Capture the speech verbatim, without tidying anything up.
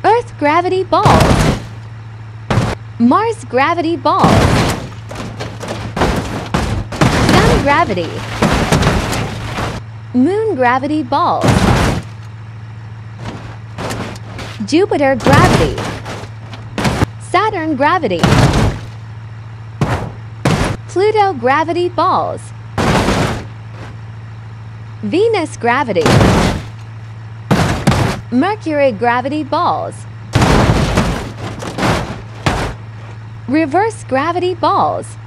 Earth gravity balls. Mars gravity balls. Sun gravity. Moon gravity balls. Jupiter gravity. Saturn gravity. Pluto gravity balls. Venus gravity. Mercury gravity balls. Reverse gravity balls.